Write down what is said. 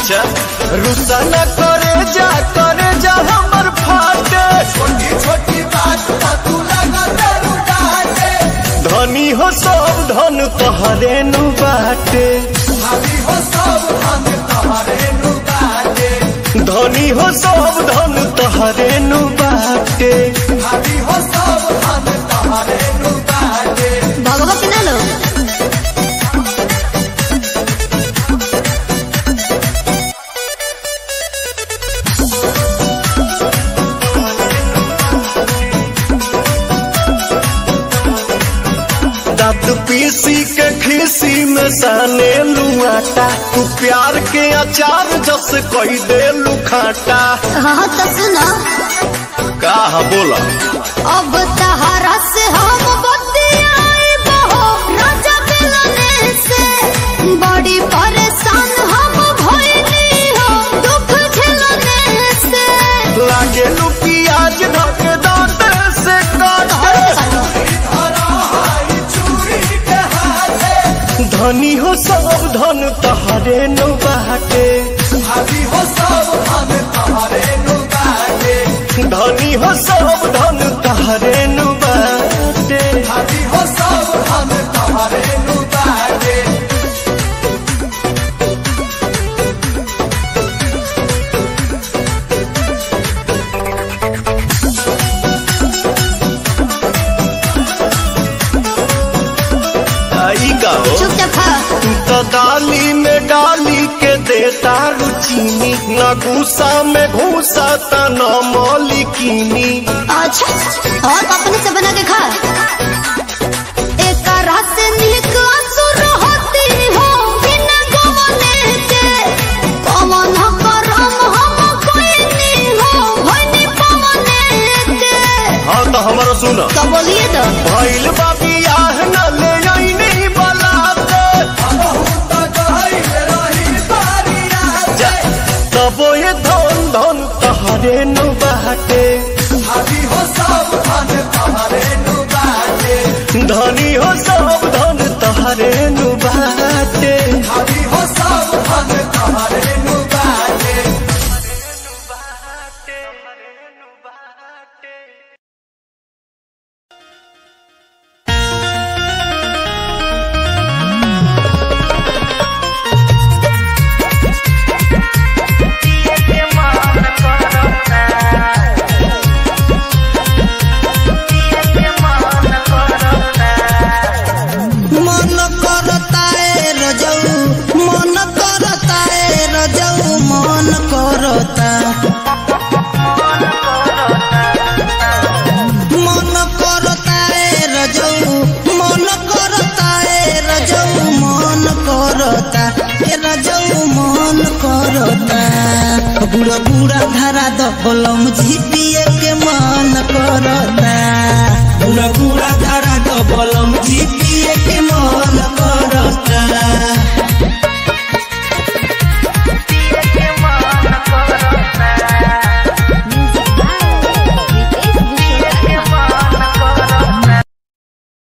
अच्छा रुसा न करे जा हमर फाटे छोटी छोटी बात तू लगा रुकाटे धनी हो सब धन तोहरे नु बाटे भाभी हो सब धन तोहरे नु बाटे धनी हो सब धन तोहरे नु बाटे भाभी हो सब धन तोहरे नु बाटे भगवा के ना लो दांत पीसी के खीसी में साने लुआटा तू प्यार के अचार जस कही दे लुखाटा। हाँ तो सुना का बोला अब तहारा से हम बतियाए बहो राजा मिलने से बड़ी परेशान हम भइली हो दुख झेलने से लागे लू प्याज धक दांत से काटे धनी हो सब धन तहरे नु बाटे भाभी हो सब धन तहरे नु बाटे धनी हो सब धन तहरे नु बाटे भाभी हो सब धन तहरे नु बाटे तो डाली में डाली के देता रुचीनी न घूसा में घूसा न मौलिकीनी। अच्छा और अपने से बना के खा एक रात से नीक असुर होती हो बिना गवने के पवन करम हम कोई नहीं हो भनी पवने के। हाँ तो हमारा सुना तो बोलिए तो भइल बाबी आह न ले आईनी तबो ये धन धन तहरे नु बाटे भाभी हो सब धन तहरे नु बाटे धनी हो सब धन तहरे नु बाटे भाभी हो सब धन तहरे नु बाटे। बुरा बुरा धरा द कलम झिपिए के मन करता बुरा बुरा